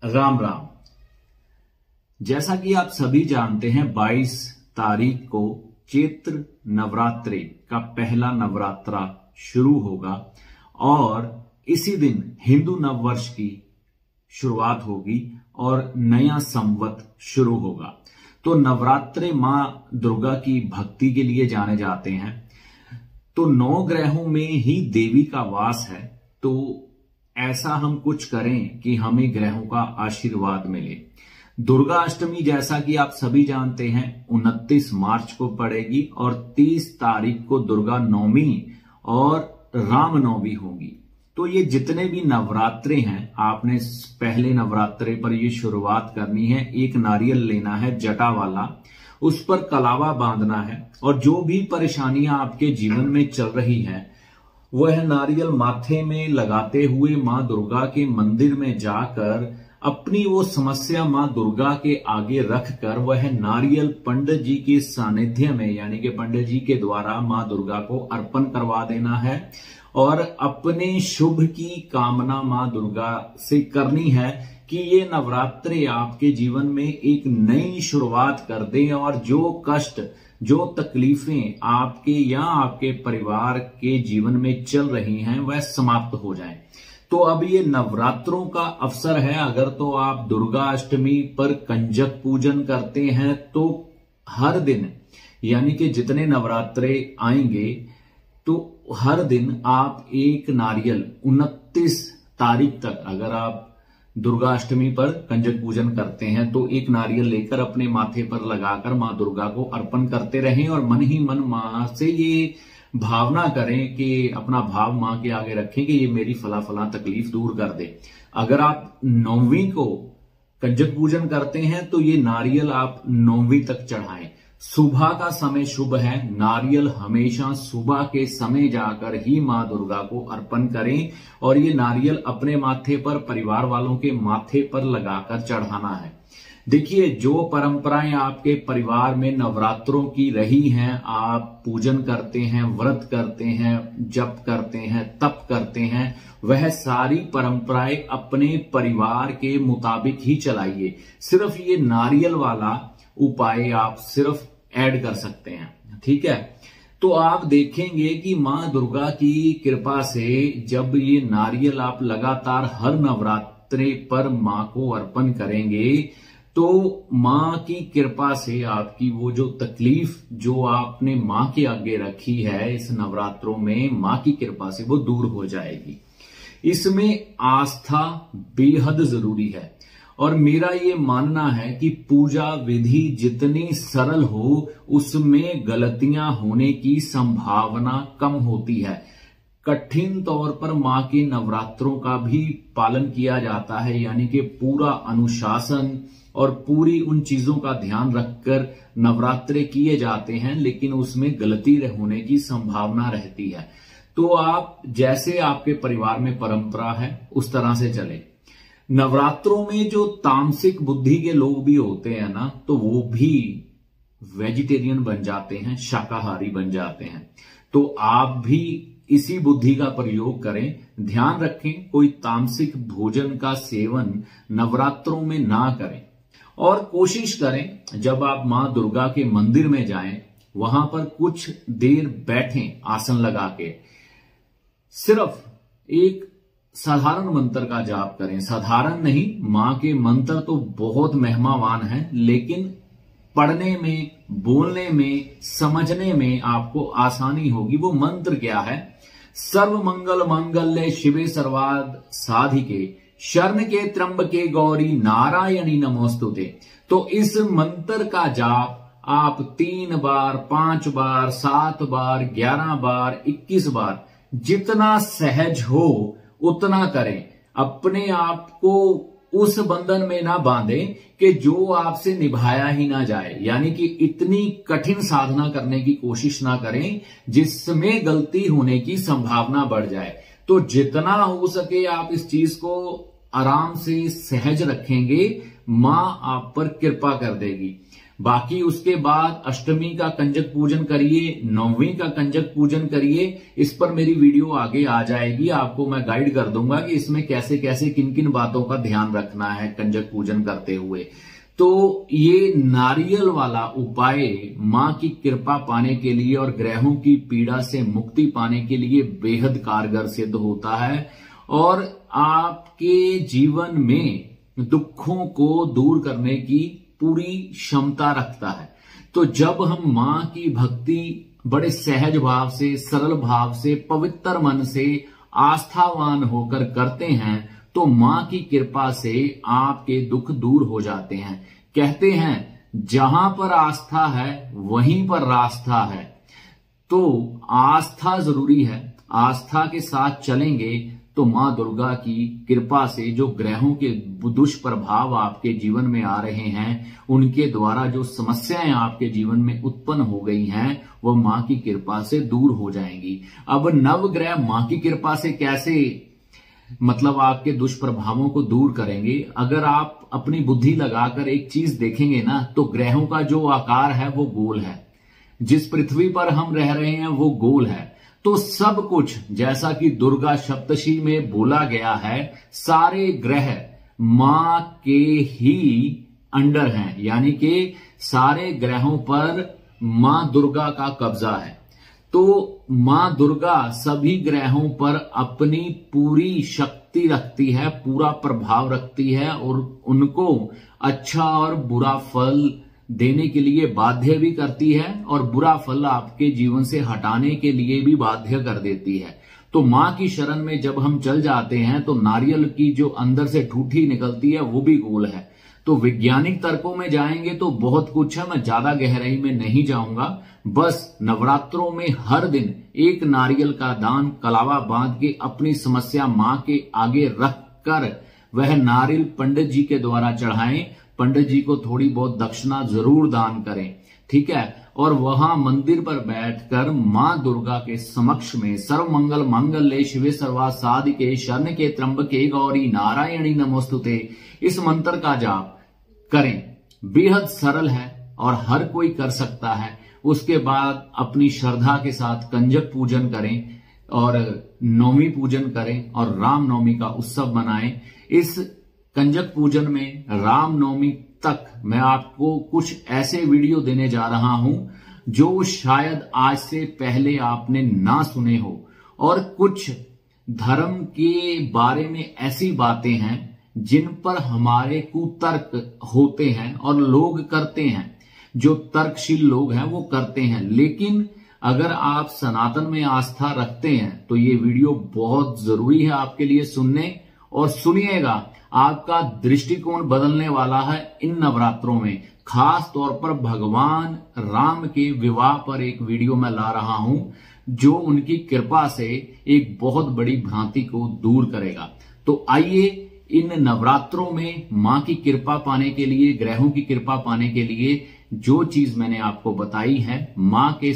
राम राम। जैसा कि आप सभी जानते हैं 22 तारीख को चैत्र नवरात्रि का पहला नवरात्रा शुरू होगा और इसी दिन हिंदू नववर्ष की शुरुआत होगी और नया संवत शुरू होगा। तो नवरात्रे मां दुर्गा की भक्ति के लिए जाने जाते हैं। तो 9 ग्रहों में ही देवी का वास है, तो ऐसा हम कुछ करें कि हमें ग्रहों का आशीर्वाद मिले। दुर्गा अष्टमी जैसा कि आप सभी जानते हैं 29 मार्च को पड़ेगी और 30 तारीख को दुर्गा नवमी और राम नवमी होगी। तो ये जितने भी नवरात्रे हैं, आपने पहले नवरात्रे पर ये शुरुआत करनी है। एक नारियल लेना है जटा वाला, उस पर कलावा बांधना है और जो भी परेशानियां आपके जीवन में चल रही है वह नारियल माथे में लगाते हुए मां दुर्गा के मंदिर में जाकर अपनी वो समस्या मां दुर्गा के आगे रखकर वह नारियल पंडित जी के सानिध्य में, यानी कि पंडित जी के द्वारा मां दुर्गा को अर्पण करवा देना है और अपने शुभ की कामना मां दुर्गा से करनी है कि ये नवरात्रे आपके जीवन में एक नई शुरुआत कर दें और जो कष्ट, जो तकलीफें आपके या आपके परिवार के जीवन में चल रही हैं वह समाप्त हो जाएं। तो अब ये नवरात्रों का अवसर है। अगर तो आप दुर्गा अष्टमी पर कंजक पूजन करते हैं तो हर दिन, यानी कि जितने नवरात्रे आएंगे तो हर दिन आप एक नारियल 29 तारीख तक, अगर आप दुर्गा अष्टमी पर कंजक पूजन करते हैं तो एक नारियल लेकर अपने माथे पर लगाकर मां दुर्गा को अर्पण करते रहें और मन ही मन मां से ये भावना करें कि अपना भाव मां के आगे रखें कि ये मेरी फला फला तकलीफ दूर कर दे। अगर आप 9वीं को कंजक पूजन करते हैं तो ये नारियल आप 9वीं तक चढ़ाएं। सुबह का समय शुभ है, नारियल हमेशा सुबह के समय जाकर ही मां दुर्गा को अर्पण करें और ये नारियल अपने माथे पर, परिवार वालों के माथे पर लगाकर चढ़ाना है। देखिए, जो परंपराएं आपके परिवार में नवरात्रों की रही हैं, आप पूजन करते हैं, व्रत करते हैं, जप करते हैं, तप करते हैं, वह सारी परंपराएं अपने परिवार के मुताबिक ही चलाइए। सिर्फ ये नारियल वाला उपाय आप सिर्फ ऐड कर सकते हैं, ठीक है। तो आप देखेंगे कि मां दुर्गा की कृपा से जब ये नारियल आप लगातार हर नवरात्रे पर मां को अर्पण करेंगे तो मां की कृपा से आपकी वो जो तकलीफ जो आपने मां के आगे रखी है इस नवरात्रों में, मां की कृपा से वो दूर हो जाएगी। इसमें आस्था बेहद जरूरी है और मेरा ये मानना है कि पूजा विधि जितनी सरल हो उसमें गलतियां होने की संभावना कम होती है। कठिन तौर पर मां के नवरात्रों का भी पालन किया जाता है, यानी कि पूरा अनुशासन और पूरी उन चीजों का ध्यान रखकर नवरात्रे किए जाते हैं, लेकिन उसमें गलती होने की संभावना रहती है। तो आप जैसे आपके परिवार में परंपरा है उस तरह से चले। नवरात्रों में जो तामसिक बुद्धि के लोग भी होते हैं ना, तो वो भी वेजिटेरियन बन जाते हैं, शाकाहारी बन जाते हैं। तो आप भी इसी बुद्धि का प्रयोग करें। ध्यान रखें कोई तामसिक भोजन का सेवन नवरात्रों में ना करें और कोशिश करें जब आप मां दुर्गा के मंदिर में जाएं वहां पर कुछ देर बैठें आसन लगा के, सिर्फ एक साधारण मंत्र का जाप करें। साधारण नहीं, मां के मंत्र तो बहुत महिमावान हैं, लेकिन पढ़ने में, बोलने में, समझने में आपको आसानी होगी। वो मंत्र क्या है? सर्व मंगल मांगल्ये शिवे सर्वार्थ साधिके शरण के त्र्यंबके गौरी नारायणी नमोस्तुते। तो इस मंत्र का जाप आप 3 बार, 5 बार, 7 बार, 11 बार, 21 बार, जितना सहज हो उतना करें। अपने आप को उस बंधन में ना बांधें कि जो आपसे निभाया ही ना जाए, यानी कि इतनी कठिन साधना करने की कोशिश ना करें जिसमें गलती होने की संभावना बढ़ जाए। तो जितना हो सके आप इस चीज को आराम से सहज रखेंगे, मां आप पर कृपा कर देगी। बाकी उसके बाद अष्टमी का कंजक पूजन करिए, नौवीं का कंजक पूजन करिए। इस पर मेरी वीडियो आगे आ जाएगी, आपको मैं गाइड कर दूंगा कि इसमें कैसे कैसे किन किन बातों का ध्यान रखना है कंजक पूजन करते हुए। तो ये नारियल वाला उपाय मां की कृपा पाने के लिए और ग्रहों की पीड़ा से मुक्ति पाने के लिए बेहद कारगर सिद्ध होता है और आपके जीवन में दुखों को दूर करने की पूरी क्षमता रखता है। तो जब हम मां की भक्ति बड़े सहज भाव से, सरल भाव से, पवित्र मन से, आस्थावान होकर करते हैं तो मां की कृपा से आपके दुख दूर हो जाते हैं। कहते हैं जहां पर आस्था है वहीं पर रास्ता है। तो आस्था जरूरी है, आस्था के साथ चलेंगे तो मां दुर्गा की कृपा से जो ग्रहों के दुष्प्रभाव आपके जीवन में आ रहे हैं, उनके द्वारा जो समस्याएं आपके जीवन में उत्पन्न हो गई हैं, वह मां की कृपा से दूर हो जाएंगी। अब नवग्रह मां की कृपा से कैसे आपके दुष्प्रभावों को दूर करेंगे? अगर आप अपनी बुद्धि लगाकर एक चीज देखेंगे ना, तो ग्रहों का जो आकार है वो गोल है, जिस पृथ्वी पर हम रह रहे हैं वो गोल है। तो सब कुछ जैसा कि दुर्गा सप्तशी में बोला गया है, सारे ग्रह मां के ही अंडर हैं, यानी कि सारे ग्रहों पर मां दुर्गा का कब्जा है। तो मां दुर्गा सभी ग्रहों पर अपनी पूरी शक्ति रखती है, पूरा प्रभाव रखती है और उनको अच्छा और बुरा फल देने के लिए बाध्य भी करती है और बुरा फल आपके जीवन से हटाने के लिए भी बाध्य कर देती है। तो मां की शरण में जब हम चल जाते हैं तो नारियल की जो अंदर से ठूठी निकलती है वो भी गोल है। तो वैज्ञानिक तर्कों में जाएंगे तो बहुत कुछ है, मैं ज्यादा गहराई में नहीं जाऊंगा। बस नवरात्रों में हर दिन एक नारियल का दान कलावा बांध के अपनी समस्या मां के आगे रख कर वह नारियल पंडित जी के द्वारा चढ़ाएं। पंडित जी को थोड़ी बहुत दक्षिणा जरूर दान करें, ठीक है। और वहां मंदिर पर बैठकर मां दुर्गा के समक्ष में सर्व मंगल मांगल्ये शिवे सर्वा साधिके शरण के त्र्यंबके गौरी नारायणी नमोस्तुते इस मंत्र का जाप करें। बेहद सरल है और हर कोई कर सकता है। उसके बाद अपनी श्रद्धा के साथ कंजक पूजन करें और नवमी पूजन करें और रामनवमी का उत्सव मनाएं। इस कंजक पूजन में रामनवमी तक मैं आपको कुछ ऐसे वीडियो देने जा रहा हूं जो शायद आज से पहले आपने ना सुने हो, और कुछ धर्म के बारे में ऐसी बातें हैं जिन पर हमारे कुतर्क होते हैं और लोग करते हैं, जो तर्कशील लोग हैं वो करते हैं। लेकिन अगर आप सनातन में आस्था रखते हैं तो ये वीडियो बहुत जरूरी है आपके लिए सुनने, और सुनिएगा, आपका दृष्टिकोण बदलने वाला है इन नवरात्रों में। खास तौर पर भगवान राम के विवाह पर एक वीडियो मैं ला रहा हूं जो उनकी कृपा से एक बहुत बड़ी भ्रांति को दूर करेगा। तो आइए इन नवरात्रों में मां की कृपा पाने के लिए, ग्रहों की कृपा पाने के लिए जो चीज मैंने आपको बताई है, मां के